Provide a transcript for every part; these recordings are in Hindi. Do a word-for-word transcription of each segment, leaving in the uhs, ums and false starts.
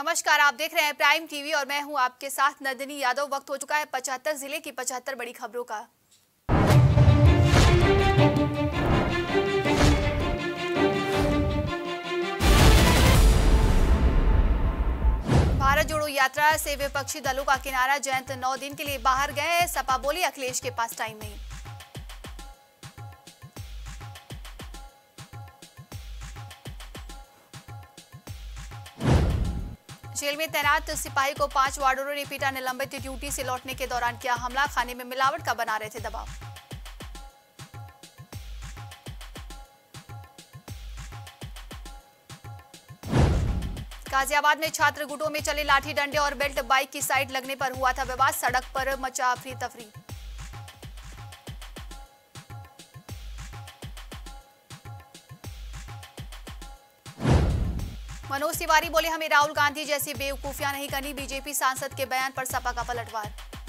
नमस्कार, आप देख रहे हैं प्राइम टीवी और मैं हूं आपके साथ नंदिनी यादव। वक्त हो चुका है पचहत्तर जिले की पचहत्तर बड़ी खबरों का। भारत जोड़ो यात्रा से विपक्षी दलों का किनारा, जयंत नौ दिन के लिए बाहर गए। सपा बोली अखिलेश के पास टाइम नहीं। जेल में तैनात सिपाही को पांच वार्डरों ने पीटा, निलंबित ड्यूटी से लौटने के दौरान किया हमला, खाने में मिलावट का बना रहे थे दबाव। गाजियाबाद में छात्र गुटों में चले लाठी डंडे और बेल्ट, बाइक की साइड लगने पर हुआ था विवाद, सड़क पर मचा अफरी तफरी। मनोज तिवारी बोले हमें राहुल गांधी जैसी बेवकूफियां नहीं करनी, बीजेपी सांसद के बयान पर सपा का पलटवार।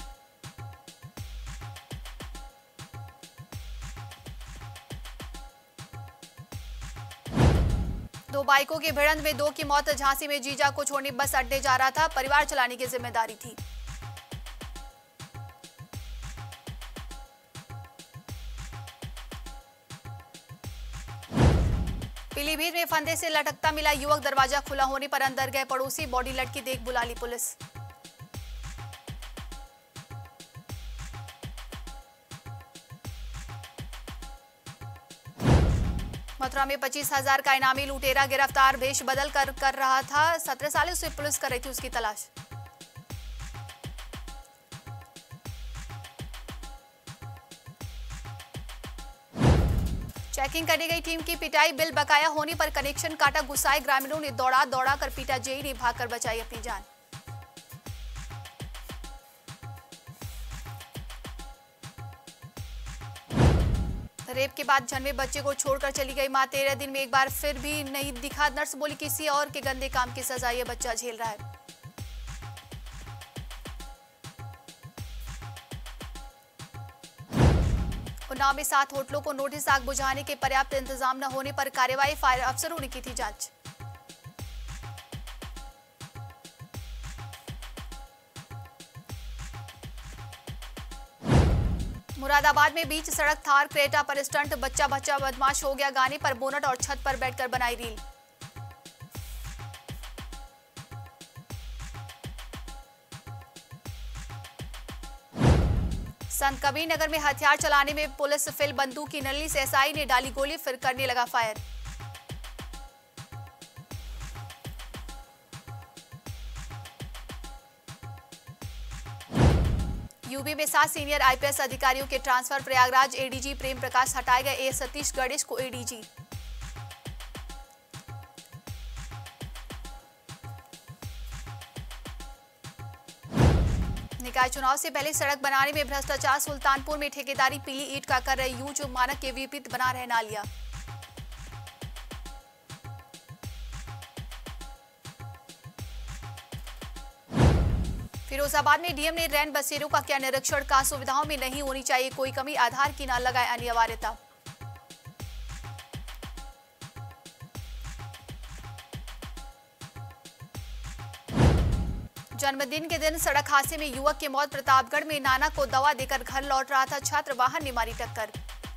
दो बाइकों की भिड़ंत में दो की मौत, झांसी में जीजा को छोड़ने बस अड्डे जा रहा था, परिवार चलाने की जिम्मेदारी थी। पीलीभीत में फंदे से लटकता मिला युवक, दरवाजा खुला होने पर अंदर गए पड़ोसी, बॉडी लटकी देख बुला ली पुलिस। मथुरा में पच्चीस हजार का इनामी लुटेरा गिरफ्तार, भेष बदल कर कर रहा था, सत्रह साल से पुलिस कर रही थी उसकी तलाश। चेकिंग करने गई टीम की पिटाई, बिल बकाया होने पर कनेक्शन काटा, गुस्साए ग्रामीणों ने दौड़ा दौड़ा कर पीटा, जेई ने भागकर बचाई अपनी जान। रेप के बाद जन्मे बच्चे को छोड़कर चली गई मां, तेरह दिन में एक बार फिर भी नहीं दिखा, नर्स बोली किसी और के गंदे काम की सजा ये बच्चा झेल रहा है। उन्नाव में सात होटलों को नोटिस, आग बुझाने के पर्याप्त इंतजाम न होने पर कार्रवाई, फायर अफसरों ने की थी जांच। मुरादाबाद में बीच सड़क थार क्रेटा पर स्टंट, बच्चा बच्चा बदमाश हो गया, गाने पर बोनट और छत पर बैठकर बनाई रील। संत कबीर नगर में हथियार चलाने में पुलिस फेल, बंदूक की नली से एसआई ने डाली गोली, फिर करने लगा फायर। यूपी में सात सीनियर आईपीएस अधिकारियों के ट्रांसफर, प्रयागराज एडीजी प्रेम प्रकाश हटाए गए, ए सतीश गणेश को एडीजी। निकाय चुनाव से पहले सड़क बनाने में भ्रष्टाचार, सुल्तानपुर में ठेकेदारी पीली ईंट का कर रहे यूज, मानक के विपरीत बना रहे नालिया। फिरोजाबाद में डीएम ने रैन बसेरों का किया निरीक्षण, का सुविधाओं में नहीं होनी चाहिए कोई कमी, आधार की न लगाए अनिवार्यता। जन्मदिन के दिन सड़क हादसे में युवक की मौत, प्रतापगढ़ में नाना को दवा देकर घर लौट रहा था छात्र, वाहन ने मारी टक्कर।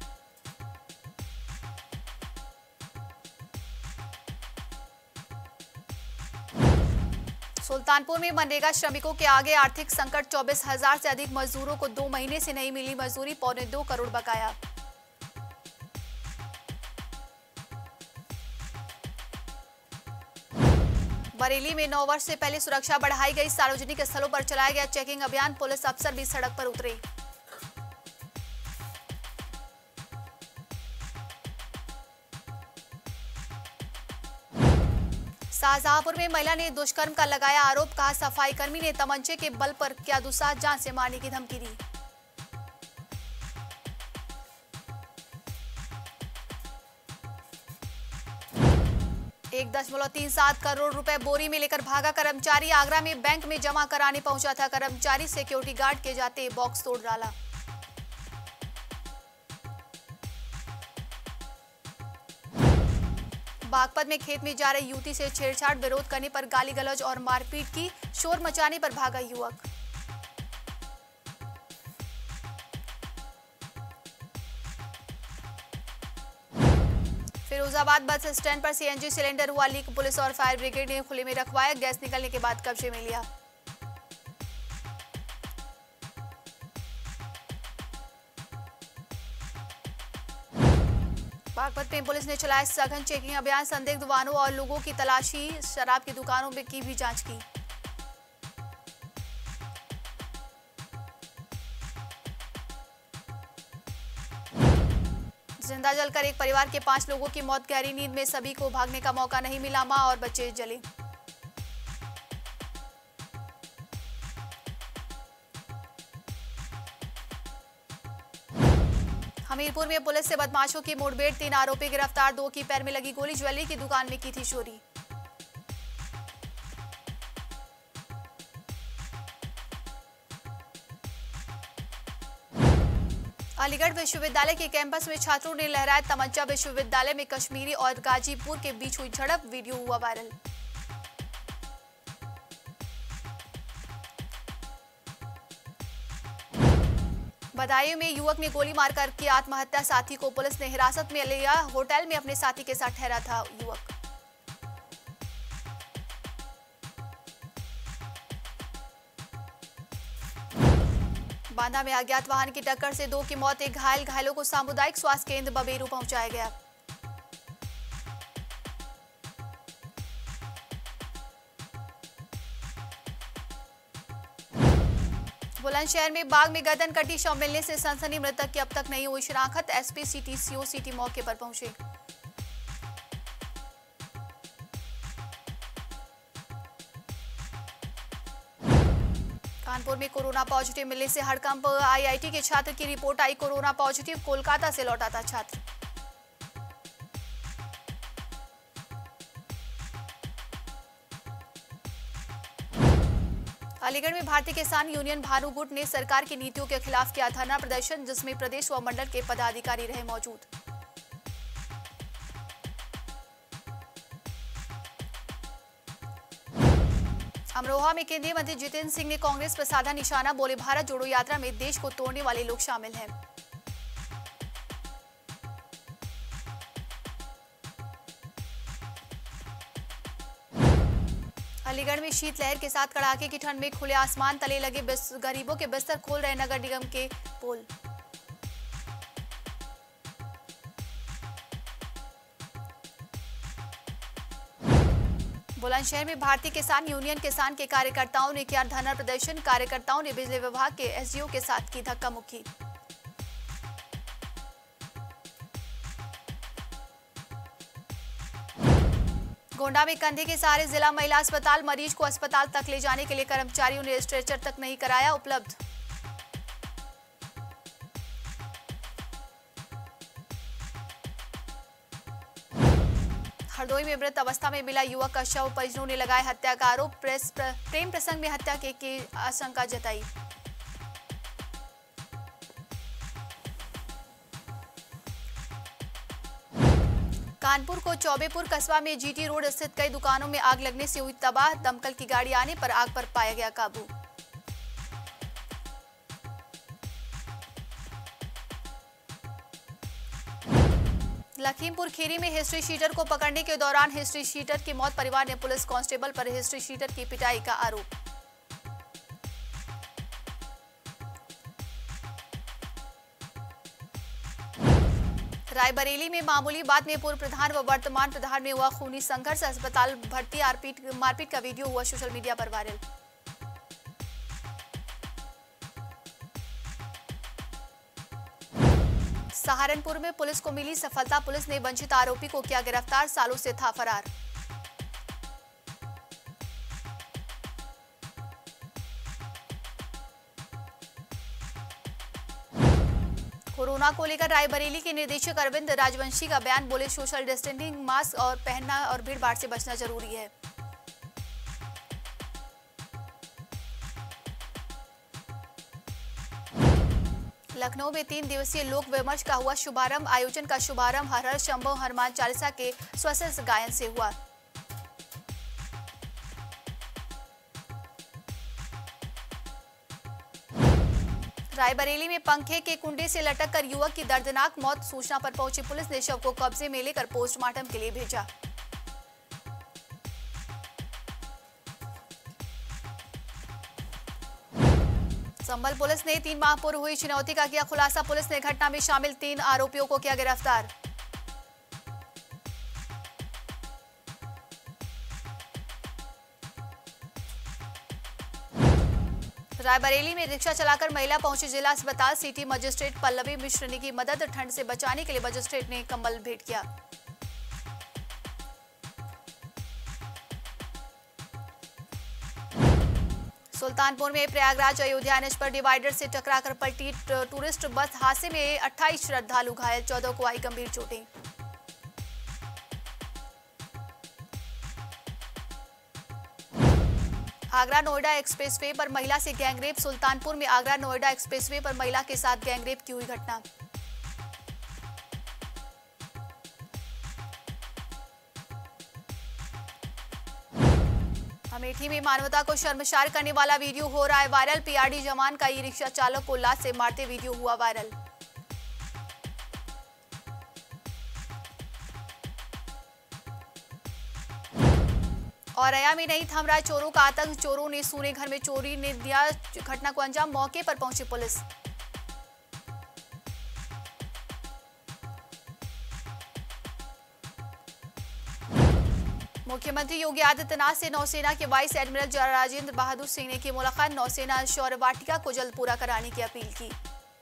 सुल्तानपुर में मनरेगा श्रमिकों के आगे आर्थिक संकट, चौबीस हजार से अधिक मजदूरों को दो महीने से नहीं मिली मजदूरी, पौने दो करोड़ बकाया। बरेली में नौ वर्ष से पहले सुरक्षा बढ़ाई गई, सार्वजनिक स्थलों पर चलाया गया चेकिंग अभियान, पुलिस अफसर भी सड़क पर उतरे। शाहजहांपुर में महिला ने दुष्कर्म का लगाया आरोप, कहा सफाई कर्मी ने तमंचे के बल पर किया दुस्साहस, जान से मारने की धमकी दी। एक दशमलव तीन सात करोड़ रुपए बोरी में लेकर भागा कर्मचारी, आगरा में बैंक में जमा कराने पहुंचा था कर्मचारी, सिक्योरिटी गार्ड के जाते बॉक्स तोड़ डाला। बागपत में खेत में जा रही युवती से छेड़छाड़, विरोध करने पर गाली गलौज और मारपीट की, शोर मचाने पर भागा युवक। फिरोजाबाद बस स्टैंड पर सीएनजी सिलेंडर हुआ लीक, पुलिस और फायर ब्रिगेड ने खुले में रखवाया, गैस निकलने के बाद कब्जे में लिया। बागपत में पुलिस ने चलाया सघन चेकिंग अभियान, संदिग्ध वाहनों और लोगों की तलाशी, शराब की दुकानों में की भी जांच की। जिंदा जलकर एक परिवार के पांच लोगों की मौत, गहरी नींद में सभी को भागने का मौका नहीं मिला, मां और बच्चे जले। हमीरपुर में पुलिस से बदमाशों की मुठभेड़, तीन आरोपी गिरफ्तार, दो की पैर में लगी गोली, ज्वेलरी की दुकान में की थी चोरी। अलीगढ़ विश्वविद्यालय के कैंपस में छात्रों ने लहराया तमंचा, विश्वविद्यालय में कश्मीरी और गाजीपुर के बीच हुई झड़प, वीडियो हुआ वायरल। बदायूं में युवक ने गोली मारकर की आत्महत्या, साथी को पुलिस ने हिरासत में लिया, होटल में अपने साथी के साथ ठहरा था युवक। बांदा में अज्ञात वाहन की टक्कर से दो की मौत, एक घायल, घायलों को सामुदायिक स्वास्थ्य केंद्र बबेरू पहुंचाया गया। बुलंदशहर में बाग में गर्दन कटी, शव मिलने से सनसनी, मृतक की अब तक नहीं हुई शिनाख्त, एसपी सिटी सीओ सिटी मौके पर पहुंचे। कानपुर में कोरोना पॉजिटिव मिलने से हड़कंप, आईआईटी के छात्र की रिपोर्ट आई कोरोना पॉजिटिव, कोलकाता से लौटा था छात्र। अलीगढ़ में भारतीय किसान यूनियन भानु गुट ने सरकार की नीतियों के खिलाफ किया धरना प्रदर्शन, जिसमें प्रदेश व मंडल के पदाधिकारी रहे मौजूद। अमरोहा में केंद्रीय मंत्री जितेंद्र सिंह ने कांग्रेस पर साधा निशाना, बोले भारत जोड़ो यात्रा में देश को तोड़ने वाले लोग शामिल हैं। अलीगढ़ में शीतलहर के साथ कड़ाके की ठंड में खुले आसमान तले लगे गरीबों के बिस्तर खोल रहे नगर निगम के पोल। बुलंदशहर में भारतीय किसान यूनियन किसान के कार्यकर्ताओं ने किया धरना प्रदर्शन, कार्यकर्ताओं ने बिजली विभाग के एसडीओ के साथ की धक्का मुक्की। गोंडा में कंधे के सहारे जिला महिला अस्पताल, मरीज को अस्पताल तक ले जाने के लिए कर्मचारियों ने स्ट्रेचर तक नहीं कराया उपलब्ध। हरदोई में मृत अवस्था में मिला युवक का शव, परिजनों ने लगाए हत्या का आरोप, प्रेस प्र, प्रेम प्रसंग में हत्या के, की आशंका जताई। कानपुर को चौबेपुर कस्बा में जीटी रोड स्थित कई दुकानों में आग लगने से हुई तबाह, दमकल की गाड़ी आने पर आग पर पाया गया काबू। लखीमपुर खीरी में हिस्ट्री शीटर को पकड़ने के दौरान हिस्ट्री शीटर की मौत, परिवार ने पुलिस कांस्टेबल पर हिस्ट्री शीटर की पिटाई का आरोप। रायबरेली में मामूली बात में पूर्व प्रधान व वर्तमान प्रधान में हुआ खूनी संघर्ष, अस्पताल भर्ती मारपीट का वीडियो हुआ सोशल मीडिया पर वायरल। सहारनपुर में पुलिस को मिली सफलता, पुलिस ने वंचित आरोपी को किया गिरफ्तार, सालों से था फरार। कोरोना को लेकर रायबरेली के निदेशक अरविंद राजवंशी का बयान, बोले सोशल डिस्टेंसिंग, मास्क और पहनना और भीड़ भाड़ से बचना जरूरी है। लखनऊ में तीन दिवसीय लोक विमर्श का हुआ शुभारंभ। आयोजन का शुभारंभ हर हर शंभो हनुमान चालीसा के स्वस्य गायन से हुआ। रायबरेली में पंखे के कुंडे से लटक कर युवक की दर्दनाक मौत। सूचना पर पहुंची पुलिस ने शव को कब्जे में लेकर पोस्टमार्टम के लिए भेजा। संभल पुलिस ने तीन माह पूर्व हुई चुनौती का किया खुलासा। पुलिस ने घटना में शामिल तीन आरोपियों को किया गिरफ्तार। रायबरेली में रिक्शा चलाकर महिला पहुंची जिला अस्पताल। सिटी मजिस्ट्रेट पल्लवी मिश्र ने की मदद। ठंड से बचाने के लिए मजिस्ट्रेट ने कंबल भेंट किया। सुल्तानपुर में प्रयागराज अयोध्या एनएच पर डिवाइडर से टकराकर पलटी टूरिस्ट बस। हादसे में अट्ठाईस श्रद्धालु घायल, चौदह को आई गंभीर चोटें। आगरा नोएडा एक्सप्रेसवे पर महिला से गैंगरेप। सुल्तानपुर में आगरा नोएडा एक्सप्रेसवे पर महिला के साथ गैंगरेप की हुई घटना। अमेठी में मानवता को शर्मसार करने वाला वीडियो हो रहा है वायरल। पीआरडी जवान का ई रिक्शा चालक को लात से मारते वीडियो हुआ वायरल। औरैया में नहीं थम रहा चोरों का आतंक। चोरों ने सूने घर में चोरी ने दिया घटना को अंजाम। मौके पर पहुंची पुलिस। मुख्यमंत्री योगी आदित्यनाथ से नौसेना के वाइस एडमिरल राजेंद्र बहादुर सिंह ने की मुलाकात। नौसेना शौर्य वाटिका को जल्द पूरा कराने की अपील की।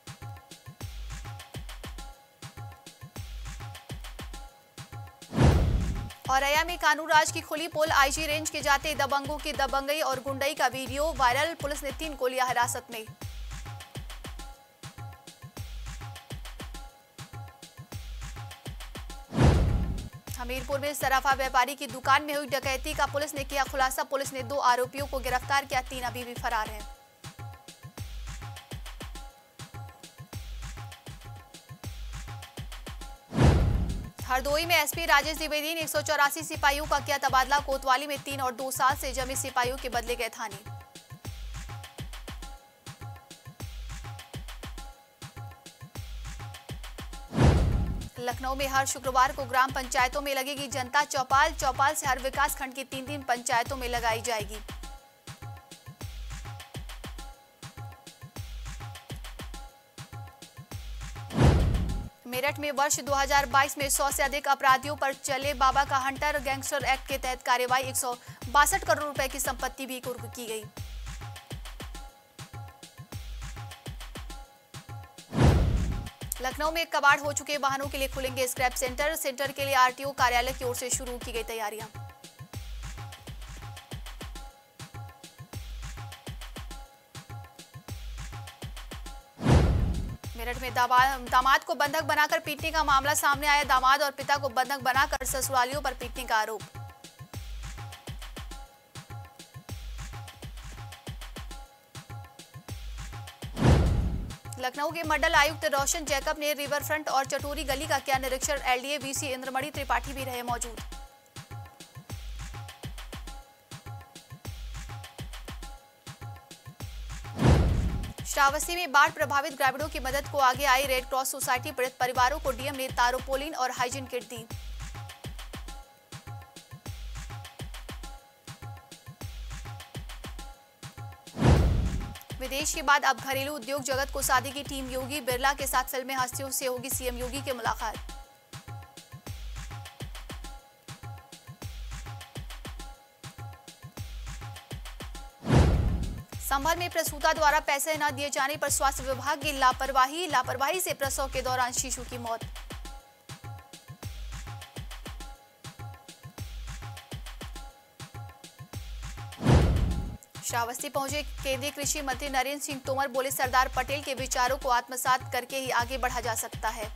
औरैया में कानून राज की खुली पोल। आईजी रेंज के जाते दबंगों की दबंगई और गुंडई का वीडियो वायरल। पुलिस ने तीन को लिया हिरासत में। हमीरपुर में सराफा व्यापारी की दुकान में हुई डकैती का पुलिस ने किया खुलासा। पुलिस ने दो आरोपियों को गिरफ्तार किया, तीन अभी भी फरार हैं। हरदोई में एसपी राजेश द्विवेदी ने एक सौ चौरासी सिपाहियों का किया तबादला। कोतवाली में तीन और दो साल से जमे सिपाहियों के बदले गए थाने। लखनऊ में हर शुक्रवार को ग्राम पंचायतों में लगेगी जनता चौपाल। चौपाल से हर विकास खंड की तीन तीन पंचायतों में लगाई जाएगी। मेरठ में वर्ष दो हज़ार बाईस में सौ से अधिक अपराधियों पर चले बाबा का हंटर गैंगस्टर एक्ट के तहत कार्रवाई। एक सौ बासठ करोड़ रुपए की संपत्ति भी कुर्क की गई। लखनऊ में कबाड़ हो चुके वाहनों के लिए खुलेंगे स्क्रैप सेंटर। सेंटर के लिए आरटीओ कार्यालय की ओर से शुरू की गई तैयारियां। मेरठ में दामाद को बंधक बनाकर पीटने का मामला सामने आया। दामाद और पिता को बंधक बनाकर ससुरालियों पर पीटने का आरोप। लखनऊ के मंडल आयुक्त रोशन जैकब ने रिवर फ्रंट और चटोरी गली का किया निरीक्षण। एलडीए वीसी इंद्रमणि त्रिपाठी भी रहे मौजूद। श्रावस्ती में बाढ़ प्रभावित ग्रामीणों की मदद को आगे आई रेड क्रॉस सोसाइटी। पीड़ित परिवारों को डीएम ने तारोपोलिन और हाइजीन किट दी। विदेश के बाद अब घरेलू उद्योग जगत को साधेगी टीम योगी। बिरला के साथ फिल्मी हस्तियों से होगी सीएम योगी की मुलाकात। संभल में प्रसूता द्वारा पैसे न दिए जाने पर स्वास्थ्य विभाग की लापरवाही। लापरवाही से प्रसव के दौरान शिशु की मौत। श्रावस्ती पहुंचे केंद्रीय कृषि मंत्री नरेंद्र सिंह तोमर। बोले सरदार पटेल के विचारों को आत्मसात करके ही आगे बढ़ा जा सकता है।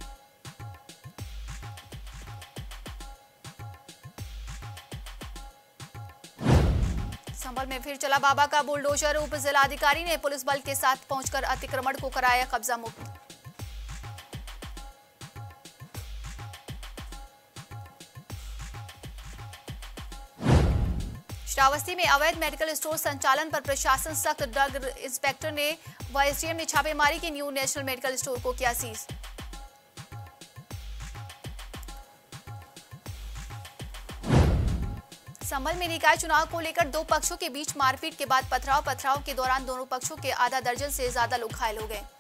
संभल में फिर चला बाबा का बुलडोजर। उप जिलाधिकारी ने पुलिस बल के साथ पहुंचकर अतिक्रमण को कराया कब्जा मुक्त। श्रावस्ती में अवैध मेडिकल स्टोर संचालन पर प्रशासन सख्त, ड्रग इंस्पेक्टर ने व एसडीएम ने छापेमारी की, न्यू नेशनल मेडिकल स्टोर को किया सीज। संभल में निकाय चुनाव को लेकर दो पक्षों के बीच मारपीट के बाद पथराव पथराव के दौरान दोनों पक्षों के आधा दर्जन से ज्यादा लोग घायल हो गए।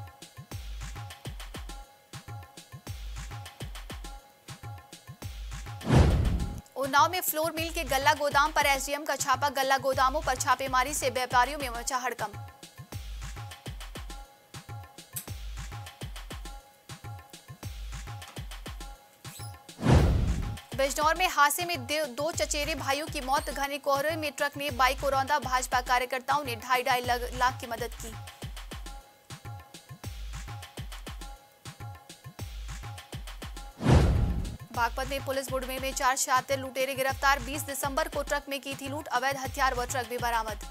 उन्नाव में फ्लोर मिल के गल्ला गोदाम पर एसडीएम का छापा, गल्ला गोदामों पर छापेमारी से व्यापारियों में मचा हड़कंप। बिजनौर में हादसे में दो चचेरे भाइयों की मौत, घने कोहरे में ट्रक ने बाइक को रौंदा, भाजपा कार्यकर्ताओं ने ढाई ढाई लाख की मदद की। बागपत में पुलिस मुठभेड़ में चार शातिर लुटेरे गिरफ्तार, बीस दिसंबर को ट्रक में की थी लूट, अवैध हथियार व ट्रक भी बरामद।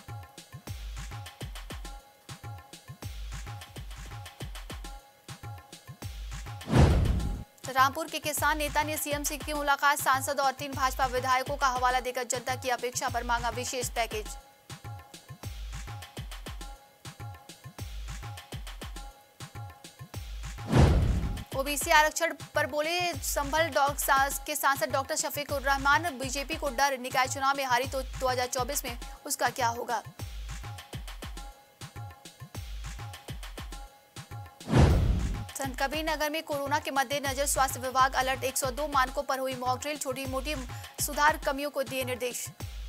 रामपुर के किसान नेता ने सीएम से की मुलाकात, सांसद और तीन भाजपा विधायकों का हवाला देकर जनता की अपेक्षा पर मांगा विशेष पैकेज। ओबीसी आरक्षण पर बोले संभल के सांसद डॉक्टर शफीकुर रहमान, बीजेपी को डर, निकाय चुनाव में हारी तो दो हज़ार चौबीस में उसका क्या होगा। संत कबीर नगर में कोरोना के मद्देनजर स्वास्थ्य विभाग अलर्ट, एक सौ दो मानकों पर हुई मॉक ड्रिल, छोटी मोटी सुधार कमियों को दिए निर्देश।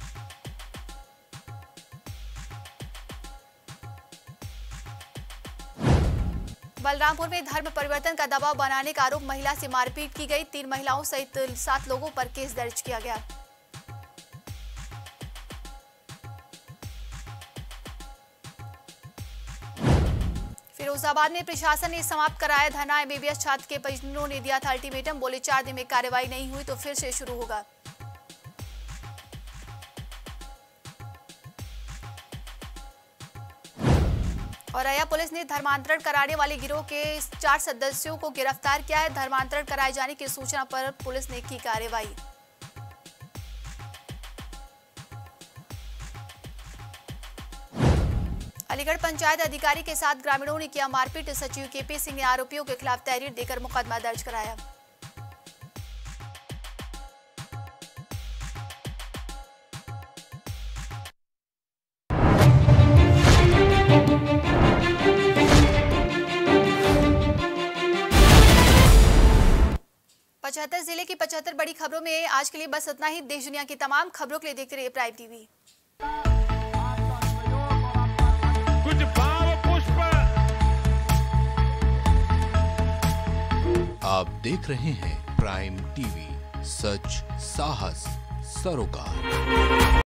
बलरामपुर में धर्म परिवर्तन का दबाव बनाने का आरोप, महिला से मारपीट की गई, तीन महिलाओं सहित सात लोगों पर केस दर्ज किया गया। फिरोजाबाद में प्रशासन ने समाप्त कराया धरना, एमबीबीएस छात्र के परिजनों ने दिया था अल्टीमेटम, बोले चार दिन में कार्रवाई नहीं हुई तो फिर से शुरू होगा। औरैया पुलिस ने धर्मांतरण कराने वाले गिरोह के चार सदस्यों को गिरफ्तार किया है, धर्मांतरण कराए जाने की सूचना पर पुलिस ने की कार्रवाई। अलीगढ़ पंचायत अधिकारी के साथ ग्रामीणों ने किया मारपीट, सचिव केपी सिंह ने आरोपियों के खिलाफ तहरीर देकर मुकदमा दर्ज कराया। पचहत्तर जिले की पचहत्तर बड़ी खबरों में आज के लिए बस इतना ही। देश दुनिया की तमाम खबरों के लिए देखते रहिए प्राइम टीवी। कुछ भाव पुष्प। आप देख रहे हैं प्राइम टीवी, सच साहस सरोकार।